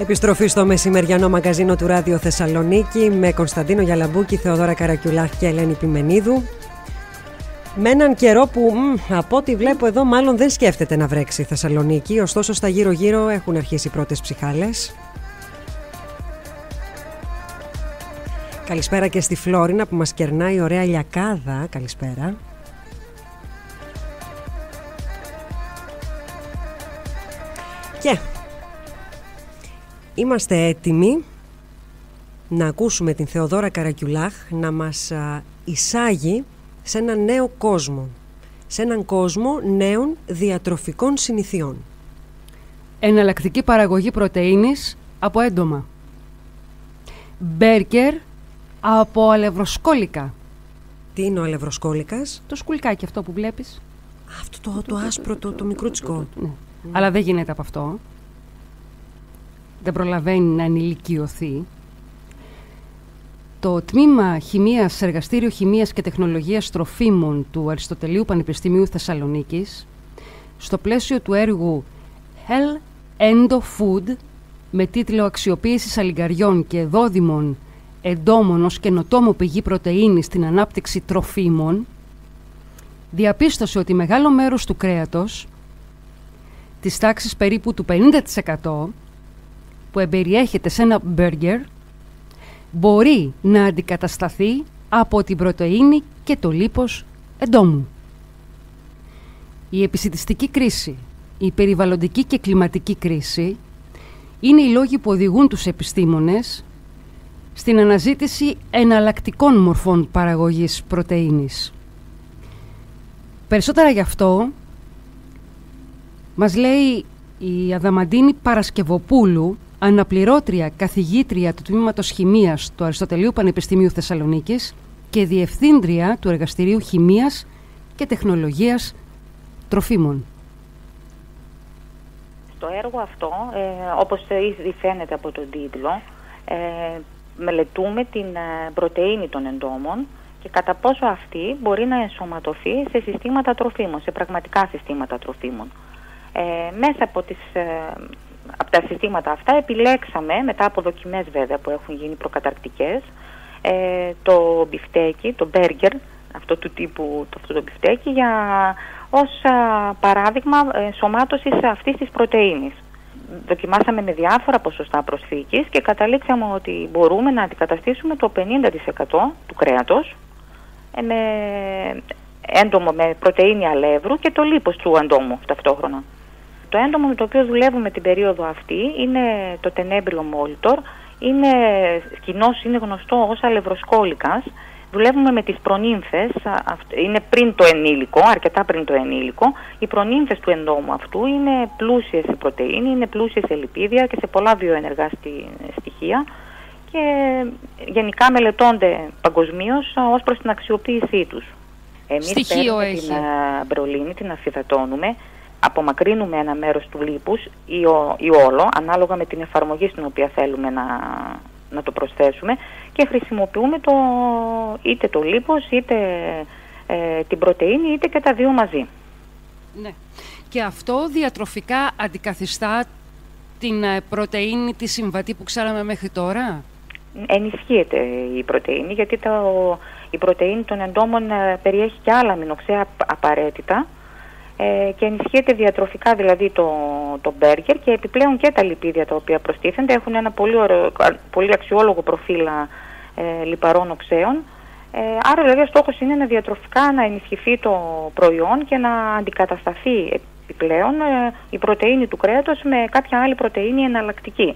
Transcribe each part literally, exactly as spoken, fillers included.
Επιστροφή στο μεσημεριανό μαγκαζίνο του Ράδιο Θεσσαλονίκη με Κωνσταντίνο Γιαλαμπούκη, Θεοδόρα Καρακιουλάχ και Ελένη Πιμενίδου. Με έναν καιρό που μ, από ό,τι βλέπω εδώ μάλλον δεν σκέφτεται να βρέξει η Θεσσαλονίκη, ωστόσο στα γύρω-γύρω έχουν αρχίσει οι πρώτες ψιχάλες. Καλησπέρα και στη Φλόρινα που μας κερνάει ωραία λιακάδα. Καλησπέρα. Και είμαστε έτοιμοι να ακούσουμε την Θεοδόρα Καρακιουλάχ να μας εισάγει σε έναν νέο κόσμο, σε έναν κόσμο νέων διατροφικών συνηθιών. Εναλλακτική παραγωγή πρωτεΐνης από έντομα. Μπέργκερ από αλευροσκόλικα. Τι είναι ο αλευροσκόλικας? Το σκουλκάκι αυτό που βλέπεις. Αυτό το, το, το, το άσπρο, το, το μικρούτσικο. Ναι. Mm. Αλλά δεν γίνεται από αυτό. Δεν προλαβαίνει να ενηλικιωθεί. Το τμήμα Χημείας, Εργαστήριο Χημείας και Τεχνολογίας Τροφίμων του Αριστοτελείου Πανεπιστημίου Θεσσαλονίκης, στο πλαίσιο του έργου Hell Endo Food, με τίτλο «Αξιοποίησης αλλιγκαριών και δόδυμων εντόμων ως καινοτόμο πηγή πρωτεΐνης στην ανάπτυξη τροφίμων», διαπίστωσε ότι μεγάλο μέρος του κρέατος, της τάξης περίπου του πενήντα τοις εκατό, που εμπεριέχεται σε ένα μπέργκερ, μπορεί να αντικατασταθεί από την πρωτεΐνη και το λίπος εντόμου. Η επισιτιστική κρίση, η περιβαλλοντική και κλιματική κρίση είναι οι λόγοι που οδηγούν τους επιστήμονες στην αναζήτηση εναλλακτικών μορφών παραγωγής πρωτεΐνης. Περισσότερα γι' αυτό μας λέει η Αδαμαντίνη Παρασκευοπούλου, αναπληρώτρια καθηγήτρια του Τμήματος Χημείας του Αριστοτελείου Πανεπιστημίου Θεσσαλονίκης και διευθύντρια του Εργαστηρίου Χημείας και Τεχνολογίας Τροφίμων. Στο έργο αυτό, ε, όπως ήδη φαίνεται από τον τίτλο, ε, μελετούμε την ε, πρωτεΐνη των εντόμων και κατά πόσο αυτή μπορεί να ενσωματωθεί σε συστήματα τροφίμων, σε πραγματικά συστήματα τροφίμων. Ε, μέσα από, τις, ε, από τα συστήματα αυτά επιλέξαμε, μετά από δοκιμές βέβαια που έχουν γίνει προκαταρκτικές, ε, το μπιφτέκι, το μπέργκερ, αυτό του τύπου το, αυτό το μπιφτέκι, για, ως α, παράδειγμα ενσωμάτωσης αυτής της πρωτεΐνης. Δοκιμάσαμε με διάφορα ποσοστά προσθήκης και καταλήξαμε ότι μπορούμε να αντικαταστήσουμε το πενήντα τοις εκατό του κρέατος με έντομο με πρωτεΐνη αλεύρου και το λίπος του εντόμου ταυτόχρονα. Το έντομο με το οποίο δουλεύουμε την περίοδο αυτή είναι το Tenebrio molitor, είναι κοινώς, είναι γνωστό ως αλευροσκόλικας. Δουλεύουμε με τις προνύμφες, είναι πριν το ενήλικο, αρκετά πριν το ενήλικο. Οι προνύμφες του εντόμου αυτού είναι πλούσιες σε πρωτεΐνη, είναι πλούσιες σε λιπίδια και σε πολλά βιοενεργά στοιχεία και γενικά μελετώνται παγκοσμίως ως προς την αξιοποίησή τους. Εμείς Στοιχείο παίρνουμε έχει. την μπρολίνη, την αφυδατώνουμε, απομακρύνουμε ένα μέρος του λίπους ή, ο, ή όλο, ανάλογα με την εφαρμογή στην οποία θέλουμε να, να το προσθέσουμε, και χρησιμοποιούμε το, είτε το λίπος, είτε ε, την πρωτεΐνη, είτε και τα δύο μαζί. Ναι. Και αυτό διατροφικά αντικαθιστά την πρωτεΐνη τη συμβατή που ξέραμε μέχρι τώρα? Ενισχύεται η πρωτεΐνη, γιατί το, η πρωτεΐνη των εντόμων ε, περιέχει και άλλα αμινοξέα απαραίτητα ε, και ενισχύεται διατροφικά, δηλαδή το, το μπέργκερ, και επιπλέον και τα λιπίδια τα οποία προστίθενται έχουν ένα πολύ, ωραίο, πολύ αξιόλογο προφίλ ε, λιπαρών οξέων. Ε, άρα δηλαδή ο στόχος είναι να διατροφικά να ενισχυθεί το προϊόν και να αντικατασταθεί επιπλέον ε, η πρωτεΐνη του κρέατος με κάποια άλλη πρωτεΐνη εναλλακτική.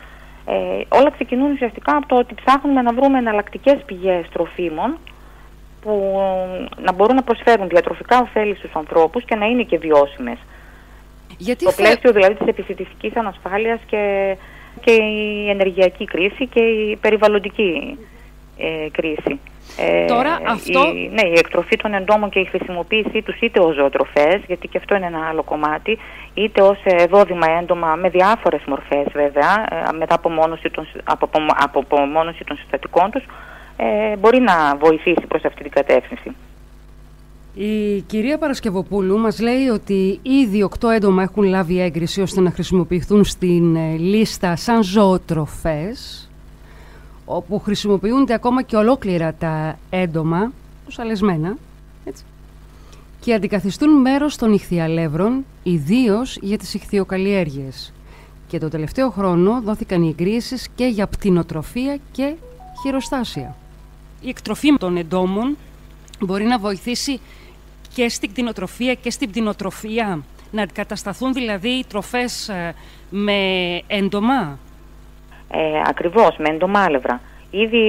Ε, όλα ξεκινούν ουσιαστικά από το ότι ψάχνουμε να βρούμε εναλλακτικές πηγές τροφίμων που να μπορούν να προσφέρουν διατροφικά ωφέλη στους ανθρώπους και να είναι και βιώσιμες. Γιατί το θε... πλαίσιο δηλαδή της επισιτιστικής ανασφάλειας και, και η ενεργειακή κρίση και η περιβαλλοντική ε, κρίση. Τώρα ε, αυτό... η, ναι, η εκτροφή των εντόμων και η χρησιμοποίησή τους είτε ως ζωοτροφές, γιατί και αυτό είναι ένα άλλο κομμάτι, είτε ως δόδυμα έντομα με διάφορες μορφές βέβαια, μετά από απομόνωση των, από, από απομόνωση των συστατικών τους, ε, μπορεί να βοηθήσει προς αυτή την κατεύθυνση. Η κυρία Παρασκευοπούλου μας λέει ότι ήδη οκτώ έντομα έχουν λάβει έγκριση ώστε να χρησιμοποιηθούν στην λίστα σαν ζωοτροφές, όπου χρησιμοποιούνται ακόμα και ολόκληρα τα έντομα, ως αλεσμένα, έτσι, και αντικαθιστούν μέρος των ιχθυαλεύρων, ιδίως για τις ιχθυοκαλλιέργειες. Και το τελευταίο χρόνο δόθηκαν οι εγκρίσεις και για πτηνοτροφία και χειροστάσια. Η εκτροφή των εντόμων μπορεί να βοηθήσει και στην κτηνοτροφία και στην πτηνοτροφία, να αντικατασταθούν δηλαδή οι τροφές ε, με έντομα. Ε, ακριβώς, με εντομάλευρα. Ήδη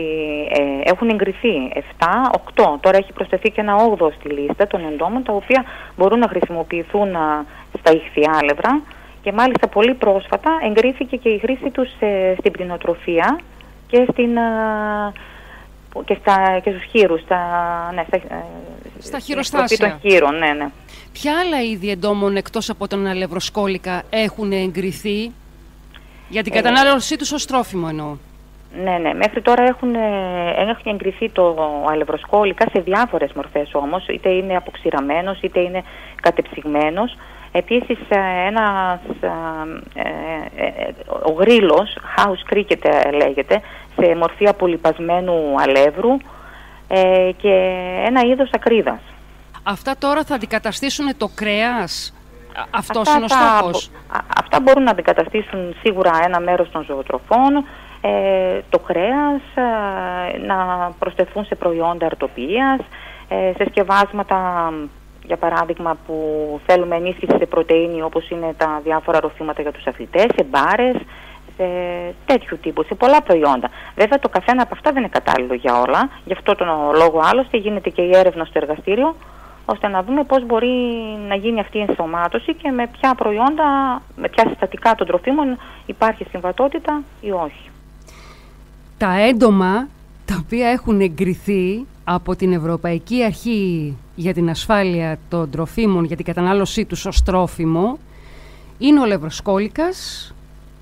ε, έχουν εγκριθεί επτά, οκτώ. Τώρα έχει προσθεθεί και ένα όγδοο στη λίστα των εντόμων, τα οποία μπορούν να χρησιμοποιηθούν α, στα ιχθυάλευρα, και μάλιστα πολύ πρόσφατα εγκρίθηκε και η χρήση τους ε, στην πτηνοτροφία και, στην, α, και, στα, και στους χείρους, στα, ναι, στα, ε, στα χειροστάσια των χείρων. Ναι, ναι. Ποια άλλα είδη εντόμων εκτός από τον αλευροσκόλικα έχουν εγκριθεί για την κατανάλωσή ε, τους ως τρόφιμο εννοώ? Ναι, ναι. Μέχρι τώρα έχουν, έχουν εγκριθεί το αλευροσκόλικα σε διάφορες μορφές όμως, είτε είναι αποξηραμένος είτε είναι κατεψυγμένος. Επίσης ένας, ε, ε, ο γρίλος, house cricket λέγεται, σε μορφή απολιπασμένου αλεύρου, ε, και ένα είδος ακρίδας. Αυτά τώρα θα αντικαταστήσουν το κρέας? Αυτός είναι ο στόχος? Αυτά μπορούν να αντικαταστήσουν σίγουρα ένα μέρος των ζωοτροφών, ε, το κρέας, ε, να προσθεθούν σε προϊόντα αρτοπίας, ε, σε σκευάσματα, για παράδειγμα, που θέλουμε ενίσχυση σε πρωτεΐνη, όπως είναι τα διάφορα ροφήματα για τους αθλητές, σε μπάρες, σε τέτοιου τύπου, σε πολλά προϊόντα. Βέβαια το καθένα από αυτά δεν είναι κατάλληλο για όλα, γι' αυτό τον λόγο άλλωστε γίνεται και η έρευνα στο εργαστήριο, ώστε να δούμε πώς μπορεί να γίνει αυτή η ενσωμάτωση και με ποια προϊόντα, με ποια συστατικά των τροφίμων υπάρχει συμβατότητα ή όχι. Τα έντομα τα οποία έχουν εγκριθεί από την Ευρωπαϊκή Αρχή για την Ασφάλεια των Τροφίμων για την κατανάλωσή τους ως τρόφιμο είναι ο αλευροσκόλικας,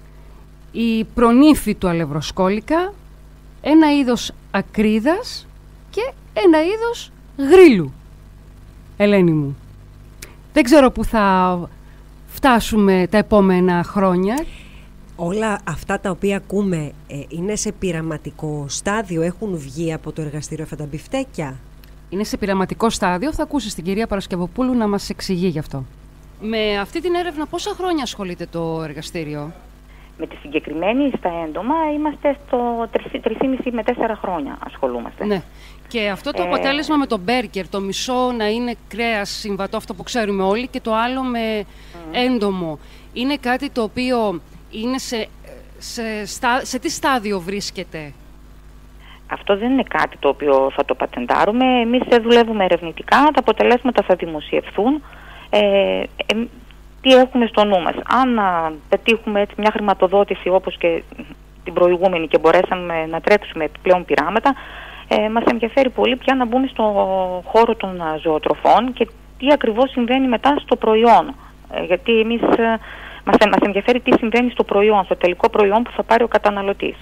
η προνύφη του αλευροσκόλικα, ένα είδος ακρίδας και ένα είδος γρίλου. Ελένη μου, δεν ξέρω που θα φτάσουμε τα επόμενα χρόνια. Όλα αυτά τα οποία ακούμε ε, είναι σε πειραματικό στάδιο, έχουν βγει από το εργαστήριο αυτά τα μπιφτέκια? Είναι σε πειραματικό στάδιο, θα ακούσεις την κυρία Παρασκευοπούλου να μας εξηγεί γι' αυτό. Με αυτή την έρευνα πόσα χρόνια ασχολείται το εργαστήριο? Με τη συγκεκριμένη στα έντομα είμαστε στο τρία και μισό με τέσσερα χρόνια ασχολούμαστε. Ναι. Και αυτό το αποτέλεσμα ε... με το μπέργκερ, το μισό να είναι κρέας συμβατό, αυτό που ξέρουμε όλοι, και το άλλο με mm. έντομο, είναι κάτι το οποίο είναι σε, σε, στα, σε τι στάδιο βρίσκεται? Αυτό δεν είναι κάτι το οποίο θα το πατεντάρουμε. Εμείς δουλεύουμε ερευνητικά, τα αποτελέσματα θα δημοσιευθούν. Ε, ε, τι έχουμε στο νου μας? Αν α, πετύχουμε έτσι μια χρηματοδότηση όπως και την προηγούμενη και μπορέσαμε να τρέξουμε επιπλέον πειράματα, ε, μας ενδιαφέρει πολύ πια να μπούμε στο χώρο των α, ζωοτροφών και τι ακριβώς συμβαίνει μετά στο προϊόν. Ε, γιατί εμείς, ε, μας, μας ενδιαφέρει τι συμβαίνει στο προϊόν, στο τελικό προϊόν που θα πάρει ο καταναλωτής.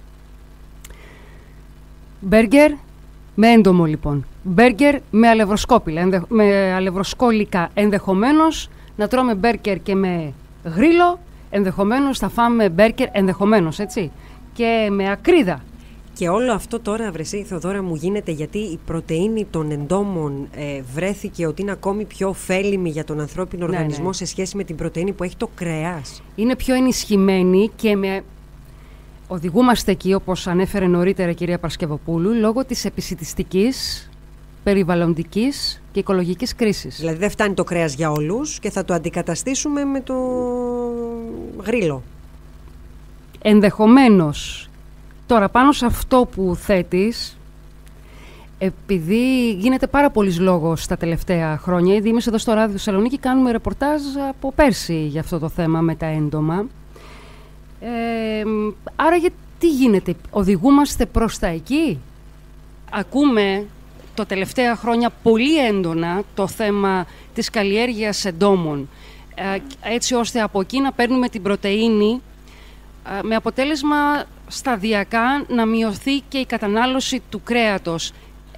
Μπέργκερ με έντομο λοιπόν. Μπέργκερ με αλευροσκόπιλα, ενδε, με αλευροσκόλικα. Ενδεχομένως να τρώμε μπέργκερ και με γρίλο, ενδεχομένως θα φάμε μπέργκερ, ενδεχομένως, έτσι, και με ακρίδα. Και όλο αυτό τώρα, βρεσί Θεοδώρα μου, γίνεται γιατί η πρωτεΐνη των εντόμων ε, βρέθηκε ότι είναι ακόμη πιο ωφέλιμη για τον ανθρώπινο ναι, οργανισμό ναι. σε σχέση με την πρωτεΐνη που έχει το κρέας. Είναι πιο ενισχυμένη και με... Οδηγούμαστε εκεί, όπως ανέφερε νωρίτερα η κυρία Παρασκευοπούλου, λόγω της επισιτιστικής, περιβαλλοντικής και οικολογικής κρίσης. Δηλαδή δεν φτάνει το κρέας για όλους και θα το αντικαταστήσουμε με το γρίλο. Ενδεχομένως. Τώρα, πάνω σε αυτό που θέτεις, επειδή γίνεται πάρα πολύς λόγος τα τελευταία χρόνια, ήδη εμείς εδώ στο Ράδιο Θεσσαλονίκη κάνουμε ρεπορτάζ από πέρσι για αυτό το θέμα με τα έντομα. Ε, άρα γιατί γίνεται, οδηγούμαστε προς τα εκεί? Ακούμε το τελευταία χρόνια πολύ έντονα το θέμα της καλλιέργειας εντόμων, ε, έτσι ώστε από εκεί να παίρνουμε την πρωτεΐνη, ε, με αποτέλεσμα σταδιακά να μειωθεί και η κατανάλωση του κρέατος.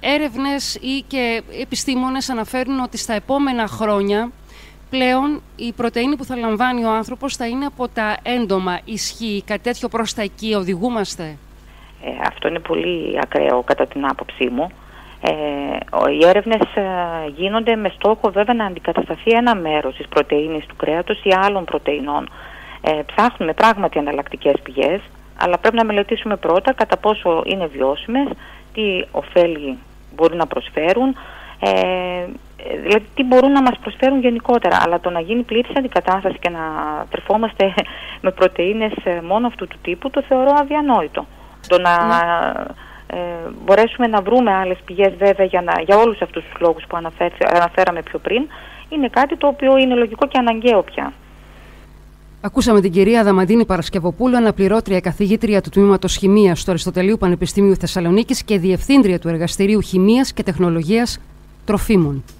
έρευνες ή και επιστήμονες αναφέρουν ότι στα επόμενα χρόνια πλέον η πρωτεΐνη που θα λαμβάνει ο άνθρωπος θα είναι από τα έντομα. Ισχύει κάτι τέτοιο, προς τα εκεί οδηγούμαστε? Ε, αυτό είναι πολύ ακραίο κατά την άποψή μου. Ε, οι έρευνες ε, γίνονται με στόχο βέβαια να αντικατασταθεί ένα μέρος της πρωτεΐνης του κρέατος ή άλλων πρωτεϊνών. Ε, ψάχνουμε πράγματι εναλλακτικές πηγές, αλλά πρέπει να μελετήσουμε πρώτα κατά πόσο είναι βιώσιμες, τι ωφέλη μπορούν να προσφέρουν, ε, δηλαδή τι μπορούν να μας προσφέρουν γενικότερα. Αλλά το να γίνει πλήρης αντικατάσταση και να τρεφόμαστε με πρωτεΐνες μόνο αυτού του τύπου, το θεωρώ αδιανόητο. Το να ε, μπορέσουμε να βρούμε άλλες πηγές βέβαια για, να, για όλους αυτούς τους λόγους που αναφέρ, αναφέραμε πιο πριν, είναι κάτι το οποίο είναι λογικό και αναγκαίο πια. Ακούσαμε την κυρία Αδαμαντίνη Παρασκευοπούλου, αναπληρώτρια καθηγήτρια του Τμήματος Χημείας του Αριστοτελείου Πανεπιστημίου Θεσσαλονίκης και διευθύντρια του Εργαστηρίου Χημείας και Τεχνολογίας Τροφίμων.